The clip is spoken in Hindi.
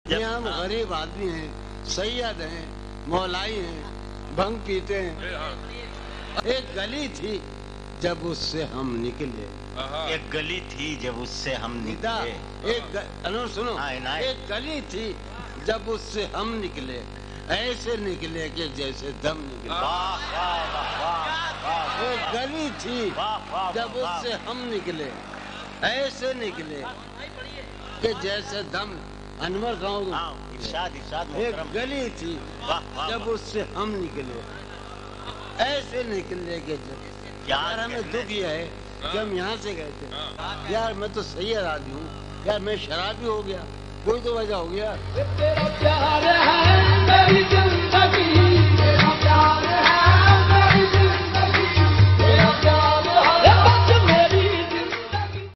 हम गरीब आदमी हैं, सैयद हैं, मौलाई हैं, भंग पीते हैं। एक गली थी जब उससे हम निकले, एक गली थी जब उससे हम निकले। सुनो, एक गली थी जब उससे हम निकले, ऐसे निकले कि जैसे दम निकले। एक गली थी जब उससे हम निकले, ऐसे निकले कि जैसे दम। अनवर गाँव एक गली थी जब उससे हम निकले, ऐसे निकले कि यार हमें दुख ये है कि हम यहाँ से गए थे। यार मैं तो सही आदमी हूँ, यार मैं शराबी हो गया, कोई तो वजह हो गया। तेरा प्यार है मेरी जिंदगी।